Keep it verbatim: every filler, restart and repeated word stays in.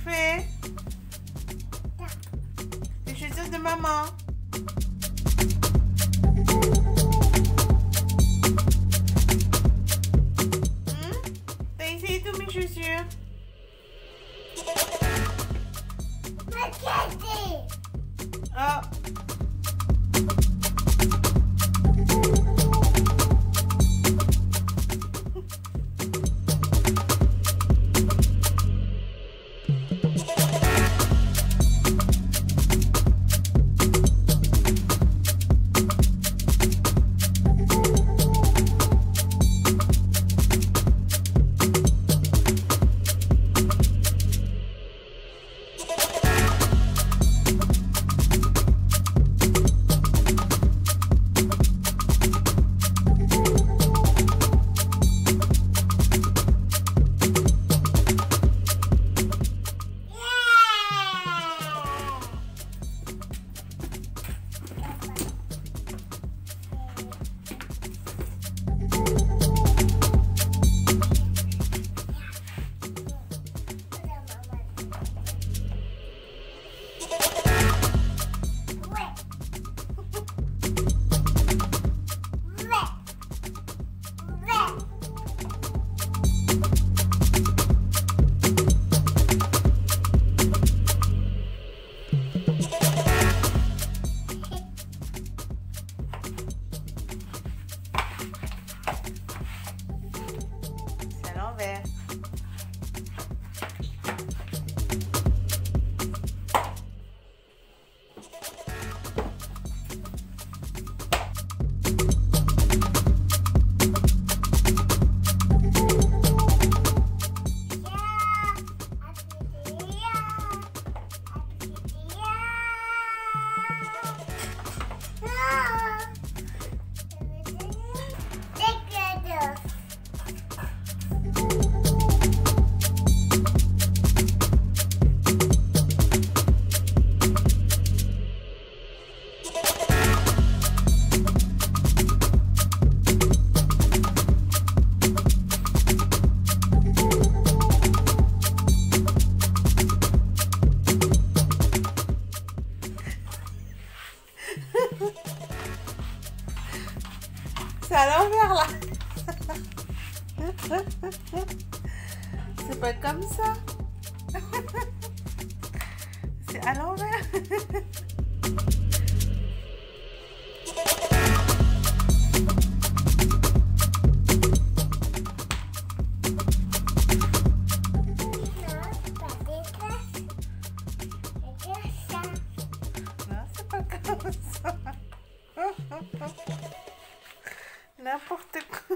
fais? Les chaussures de maman. Hmm? T'as essayé tous mes chaussures? Oh. C'est à l'envers. C'est à l'envers là. C'est pas comme ça. C'est à l'envers. Non, c'est pas comme ça. N'importe quoi.